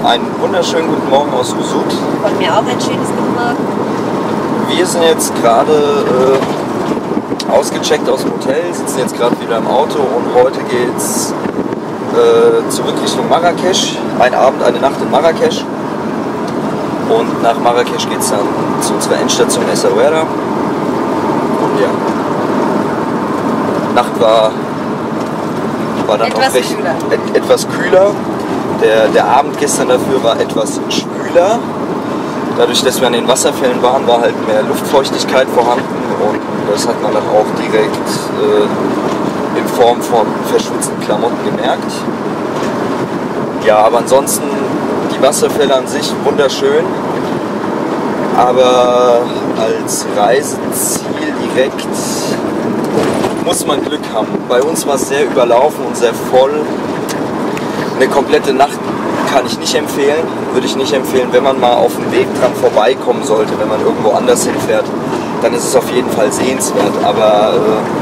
Einen wunderschönen guten Morgen aus Usud. Von mir auch ein schönes Guten Morgen. Wir sind jetzt gerade ausgecheckt aus dem Hotel, sitzen jetzt gerade wieder im Auto und heute geht's zurück Richtung Marrakesch. Ein Abend, eine Nacht in Marrakesch. Und nach Marrakesch geht es dann zu unserer Endstation Essaouira. Und ja, Nacht war dann etwas noch recht kühler. Etwas kühler. Der Abend gestern dafür war etwas schwüler. Dadurch, dass wir an den Wasserfällen waren, war halt mehr Luftfeuchtigkeit vorhanden und das hat man dann auch direkt in Form von verschwitzten Klamotten gemerkt. Ja, aber ansonsten die Wasserfälle an sich wunderschön, aber als Reiseziel direkt muss man Glück haben. Bei uns war es sehr überlaufen und sehr voll. Eine komplette Nacht kann ich nicht empfehlen, würde ich nicht empfehlen. Wenn man mal auf dem Weg dran vorbeikommen sollte, wenn man irgendwo anders hinfährt, dann ist es auf jeden Fall sehenswert. Aber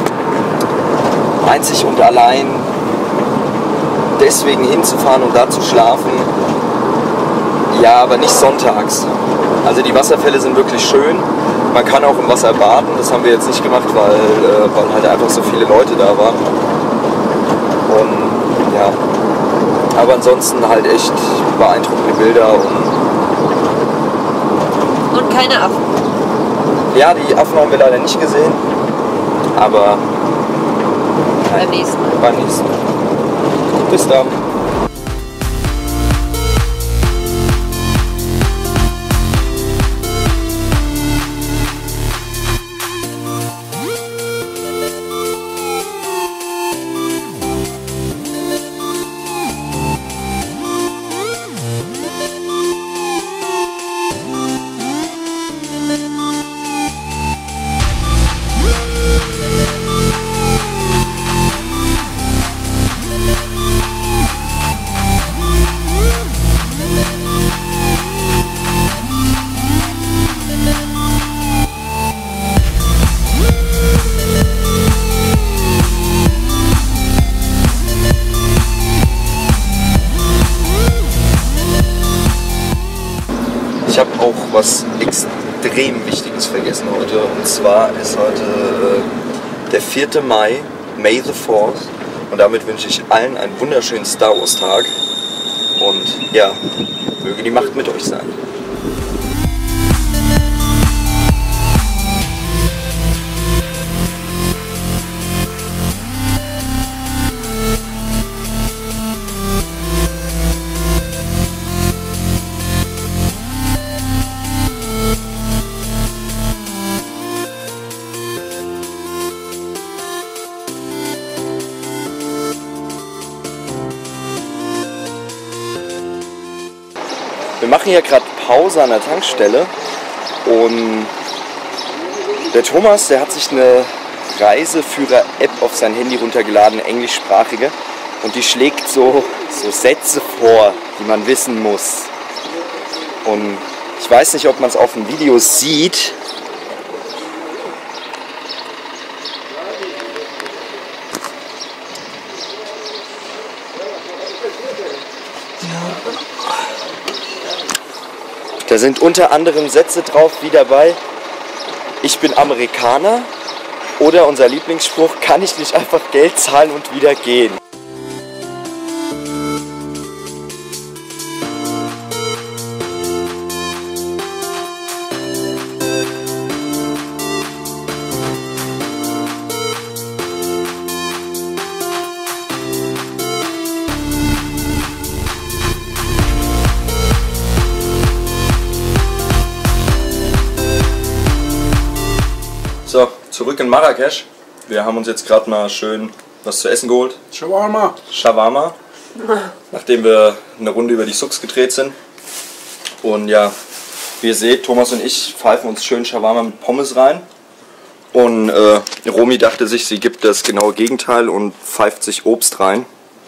einzig und allein deswegen hinzufahren und da zu schlafen, ja, aber nicht sonntags. Also die Wasserfälle sind wirklich schön. Man kann auch im Wasser baden, das haben wir jetzt nicht gemacht, weil halt einfach so viele Leute da waren. Und ja, aber ansonsten halt echt beeindruckende Bilder. Und keine Affen. Ja, die Affen haben wir leider nicht gesehen, aber Beim nächsten Mal. beim nächsten Mal. Bis dann. Ich habe auch was extrem Wichtiges vergessen heute. Und zwar ist heute der 4. Mai, May the 4th. Und damit wünsche ich allen einen wunderschönen Star Wars Tag. Und ja, möge die Macht mit euch sein. Wir machen hier gerade Pause an der Tankstelle und der Thomas, der hat sich eine Reiseführer-App auf sein Handy runtergeladen, englischsprachige, und die schlägt so Sätze vor, die man wissen muss. Und ich weiß nicht, ob man es auf dem Video sieht. Da sind unter anderem Sätze drauf wie dabei: Ich bin Amerikaner, oder unser Lieblingsspruch: Kann ich nicht einfach Geld zahlen und wieder gehen? So, zurück in Marrakesch. Wir haben uns jetzt gerade mal schön was zu essen geholt. Shawarma. Shawarma. Nachdem wir eine Runde über die Souks gedreht sind. Und ja, wie ihr seht, Thomas und ich pfeifen uns schön Shawarma mit Pommes rein. Und Romy dachte sich, sie gibt das genaue Gegenteil und pfeift sich Obst rein.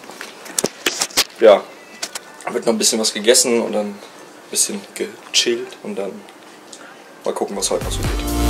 Ja, wird noch ein bisschen was gegessen und dann ein bisschen gechillt und dann mal gucken, was heute noch so geht.